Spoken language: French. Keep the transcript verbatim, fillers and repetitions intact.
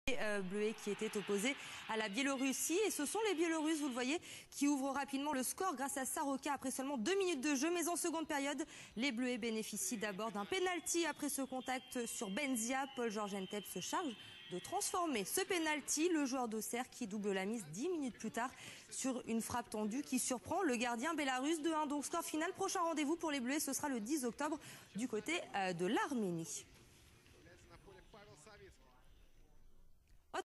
Euh, Bleuets qui était opposé à la Biélorussie, et ce sont les Biélorusses, vous le voyez, qui ouvrent rapidement le score grâce à Soroka après seulement deux minutes de jeu. Mais en seconde période, les Bleuets bénéficient d'abord d'un penalty après ce contact sur Benzia. Paul-Georges Ntep se charge de transformer ce penalty. Le joueur d'Auxerre qui double la mise dix minutes plus tard sur une frappe tendue qui surprend le gardien bélarus. deux un, donc score final. Prochain rendez-vous pour les Bleuets, ce sera le dix octobre du côté euh, de l'Arménie.